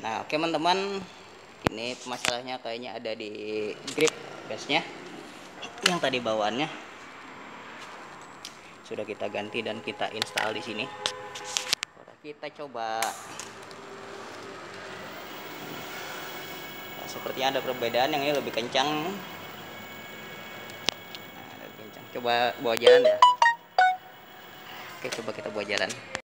Nah, oke teman-teman, ini masalahnya kayaknya ada di grip gasnya yang tadi bawaannya sudah kita ganti dan kita install di sini. Kita coba. Nah, sepertinya ada perbedaan, yang ini lebih kencang. Nah, lebih kencang. Coba bawa jalan ya. Oke, coba kita bawa jalan.